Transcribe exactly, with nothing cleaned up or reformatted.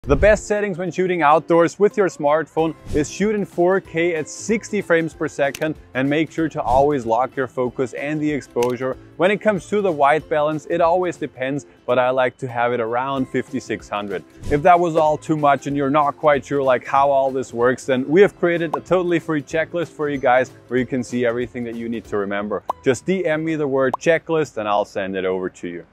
The best settings when shooting outdoors with your smartphone is shoot in four K at sixty frames per second and make sure to always lock your focus and the exposure. When it comes to the white balance, it always depends, but I like to have it around fifty-six hundred. If that was all too much and you're not quite sure like how all this works, then we have created a totally free checklist for you guys where you can see everything that you need to remember. Just D M me the word checklist and I'll send it over to you.